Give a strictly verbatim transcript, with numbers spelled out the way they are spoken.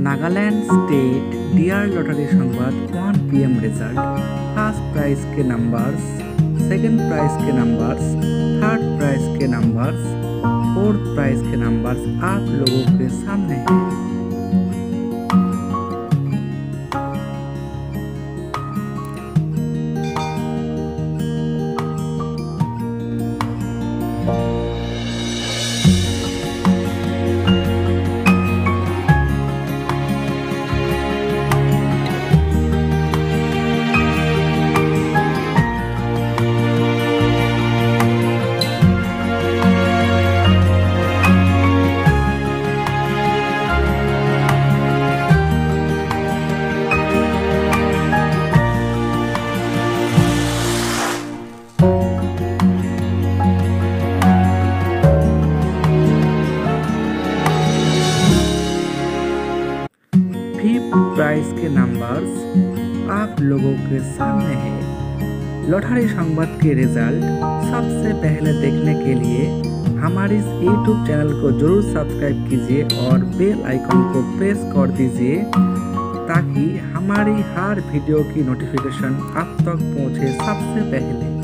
Nagaland state dear lottery Sambad one P M result. First prize के numbers, second prize के numbers, third prize के numbers, fourth prize के numbers आप लोगों के सामने हैं। फिफ्थ प्राइज के नंबर्स आप लोगों के सामने है। लॉटरी संवाद के रिजल्ट सबसे पहले देखने के लिए हमारे इस यूट्यूब चैनल को जरूर सब्सक्राइब कीजिए और बेल आइकन को प्रेस कर दीजिए ताकि हमारी हर वीडियो की नोटिफिकेशन आप तक पहुंचे सबसे पहले।